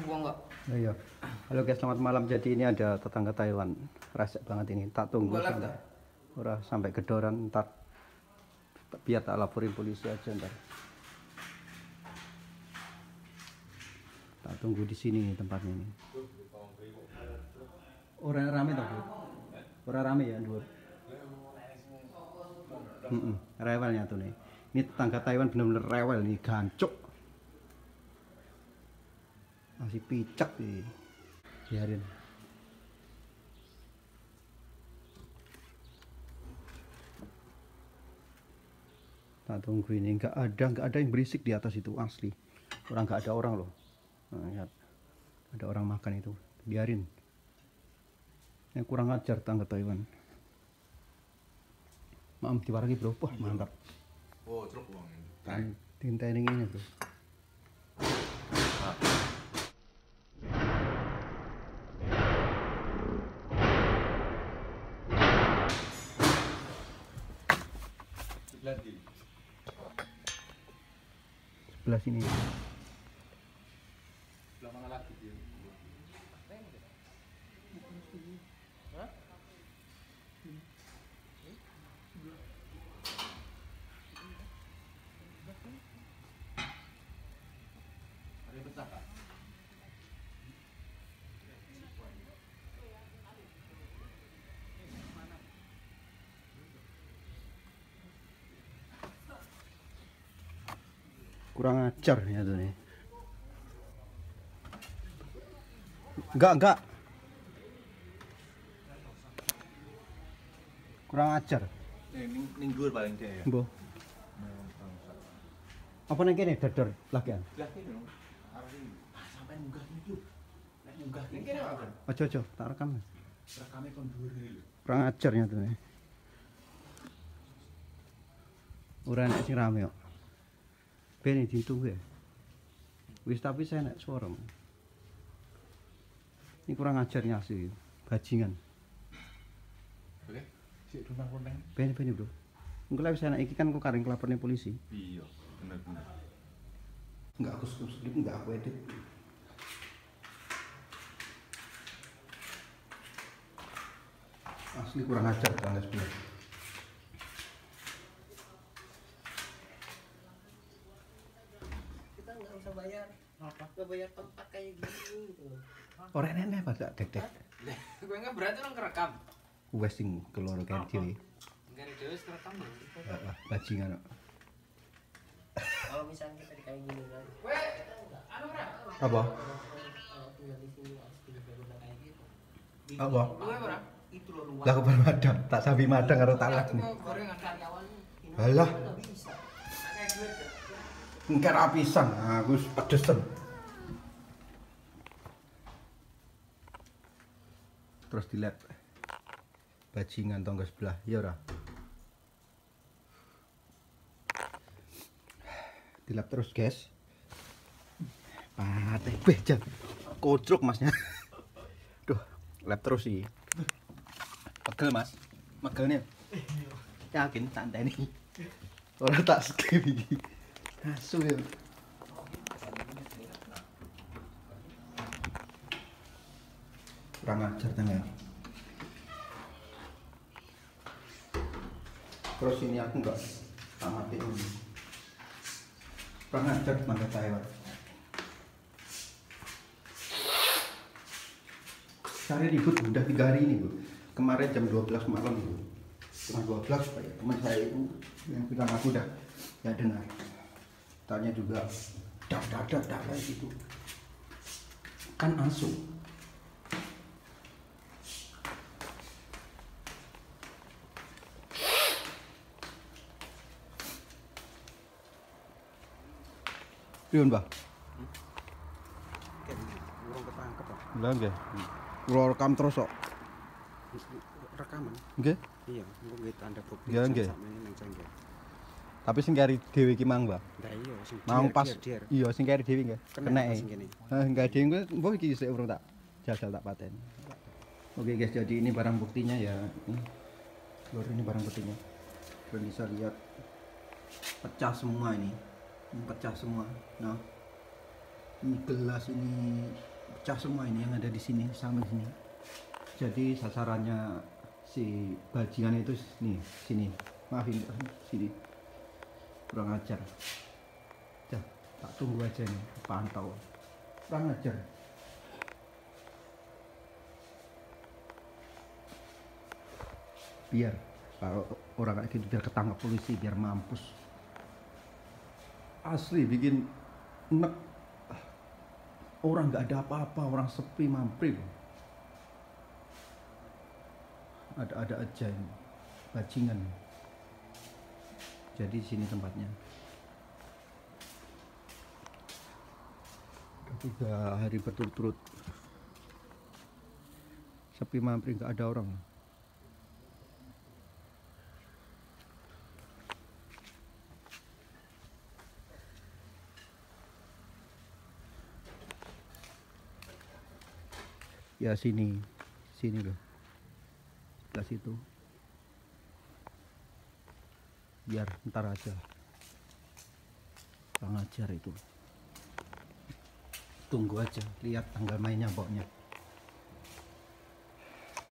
gua enggak. Iya. Halo guys, selamat malam. Jadi ini ada tetangga Taiwan. Resek banget ini. Tak tunggu sampai sampai gedoran, ntar biar tak laporin polisi aja ntar. Tak tunggu di sini nih tempatnya ini. Orang rame tak Bu? Orang rame ya dua. Rewelnya tuh nih. Ini tetangga Taiwan bener-bener rewel nih, gancuk. Masih picak nih. Biarin. Tak tunggu ini, nggak ada yang berisik di atas itu asli. Nggak ada orang loh. Nah, lihat. Ada orang makan itu, biarin. Yang kurang ajar tetangga Taiwan. Maaf diwaragi bro, wah mantap. Oh, truk uang. Tinta ini bro. Sebelah sini. Sebelah mana lagi dia? Hah? Ada yang pecah, Kak? Kurang ajar ya tuh nih. Enggak. Kurang ajar. Ning dhuwur paling dia ya. Mbah. Apa nang kene dadar lagian? Lah kene. Arep iki. Sampai munggah iki lho. Nek munggah kene kene apa? Ojo, tak rekam. Rekame kon dhuwur iki lho. Kurang ajarnya tuh nih. Ora enak sing rame kok. Ben ditunggu ya. Wis tapi saya enak suara. Ini kurang ajarnya sih, bajingan. Oke. Sik dunang-dunang. Ben bro. Engko lek wis enak iki kan kok kareng kelaporne polisi. Iya, bener. Enggak aku skip, enggak aku edit. Asli kurang ajar banget sebenarnya. Kita nggak usah bayar. Apa? Nggak bayar tempat kayak gini gitu. Ora enek Pak, dek. Lah, gue nggak berarti orang kerekam. Wes sing keloro kene dhewe. Enggak ada dewe kerekam loh. Heeh, bajingan kok. Kalau misalnya kita kayak gini kan. Weh, anu ora? Apa? Kalau tinggal di sini harus tinggal kayak gitu. Apa? Luwe ora? Itu loh luwe. Lah kok madang, tak sambi madang karo talak nih. Gorengan karyawan. Halah, Nggak bisa. Kayak duit. engker apisan, aku wis pedesen. Terus dilihat bajingan tonggo sebelah, ya ora. Dilap terus, guys. Pateh bejang. Kocruk masnya. Duh, lap terus sih. Pegel, Mas. Megelnya. Yakin santai nih. Orang tak skip iki. Asu ya. Kurang ajar tengah. Terus ini aku enggak amatin ini. Kurang ajar mangga Taiwan. Cari ribut udah 3 hari ini Bu. Kemarin jam 12 malam Bu. Cuma 12 Pak ya. Teman saya itu yang bilang aku udah ya dengar. Tanya juga dak kayak gitu. Kan asu. Pion, Mbah? Urung ketangkep kok. Lah nggih. Kula rekam terus kok. Rekaman. Nggih. Iya, engko nggih tanda bukti. Ya, nggih. Sakmene nang cengkeh. Tapi sing kari dhewe iki mang, Mbah. Lah iya, sing Mau pas. dier. Iya, sing kari dhewe nggih. Kena Keneke. sing kene. Enggak dhewe kuwi mbok iki sik urung tak jajal tak paten. Oke guys, jadi ini barang buktinya ya. Ini barang buktinya. Kalian bisa lihat pecah semua ini pecah semua. Nah, ini gelas ini pecah semua ini yang ada di sini sama sini. Jadi sasarannya si bajingan itu nih sini, maafin sini, kurang ajar. Tak tunggu aja nih, pantau, kurang ajar. Biar kalau orang kayak gitu biar ketangkap polisi, biar mampus. Asli bikin nek. Orang nggak ada apa-apa, orang sepi mampir. Ada aja ini bajingan. Jadi sini tempatnya. Udah 3 hari berturut-turut sepi mampir, nggak ada orang. Ya sini loh, sebelah situ. Biar ntar aja, kurang ajar itu. Tunggu aja, lihat tanggal mainnya pokoknya.